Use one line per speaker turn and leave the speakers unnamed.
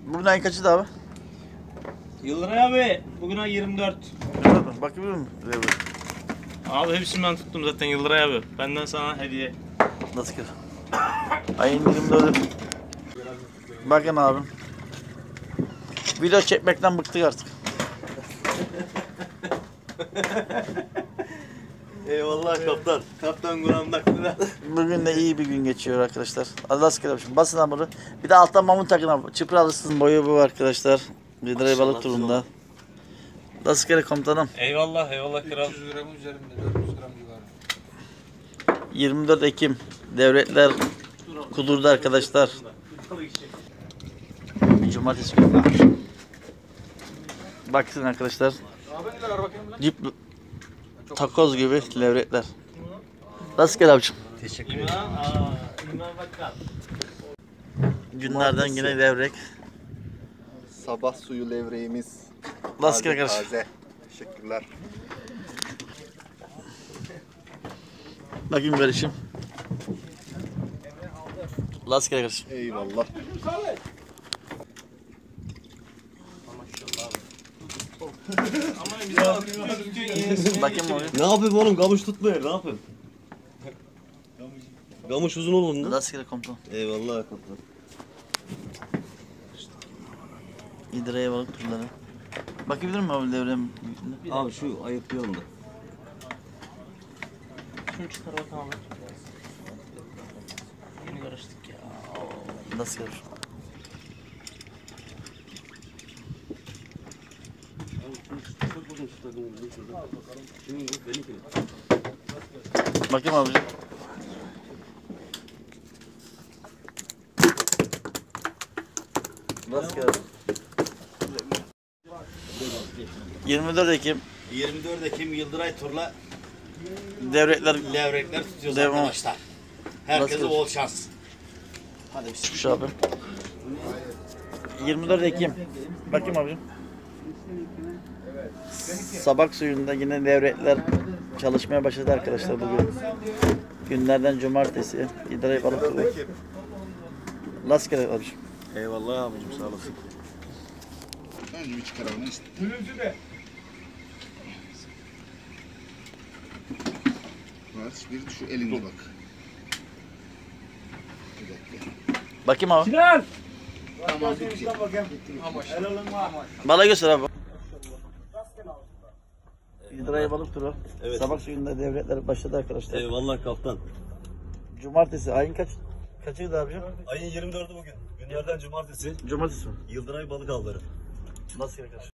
Bugün ayın kaçıydı abi?
Yıldıray abi bugün ay 24.
Bakabilir miyim?
Abi hepsini ben tuttum zaten Yıldıray abi. Benden sana hediye.
Nasıl ki? Ayın 24'ü. Bakın abi. Video çekmekten bıktık artık.
Eyvallah kaptan. Kaptan Guram'da.
Bugün de iyi bir gün geçiyor arkadaşlar. Allah aşkına yapmışım. Basın hamuru. Bir de alttan mamut takın abi. Çıpır alırsınız boyu bu arkadaşlar. Lidra'yı balık turunda. Nasıl kere komutanım?
Eyvallah kral.
300 gram üzerinde 400 gram civarı.
24 Ekim. Devletler kudurdu arkadaşlar. Cumartesi günü. Bakın arkadaşlar. Cip takoz gibi levrekler. Nasıl gel abicim?
Teşekkür ederim. İman bakkal.
Günlerden yine levrek.
Sabah suyu levreğimiz.
Nasıl gel arkadaş?
Taze. Teşekkürler.
Bakayım kardeşim. Nasıl gel kardeşim?
Eyvallah.
Bakayım mı?
Ne yapayım oğlum? Gamış tutmuyor. Ne yapayım? Gamış uzun olur.
Nasıl gel komutan?
Eyvallah kaptan.
İdra'ya balık turları. Bakabilir miyim abi levrem?
Abi şu ayıklıyorum da.
Şunu çıkar bakalım abi. Yeni karıştık ya.
Nasıl gel? Bakayım abicim. Nasıl gel? 24 Ekim
24 Ekim Yıldıray Tur'la
devletler
levrekler tutuyoruz
Devam.
arkadaşlar. Herkese
Nasıl?
bol şans. Hadi bismillah.
tutmuş abi. 24 Ekim. Bakayım abicim. Sabak suyunda yine devletler çalışmaya başladı arkadaşlar bugün. Günlerden cumartesi. İdra'yı balık turu. Nasıl gel abicim?
Eyvallah abicim sağ olasın.
Önce bir çıkaralım işte. Var. Bir şu elinde bak. Bir dakika.
Bakayım abi.
Tamam bitti.
Bana göster abi. İdra'yı balık turu.
Evet.
Sabak suyunda devletler başladı arkadaşlar.
Eyvallah kaptan.
Cumartesi ayın kaçıydı abicim?
Ayın 24'ü bugün. Günlerden cumartesi.
Cumartesi mi?
Yıldıray balık avları.
Nasıl gel kardeşim?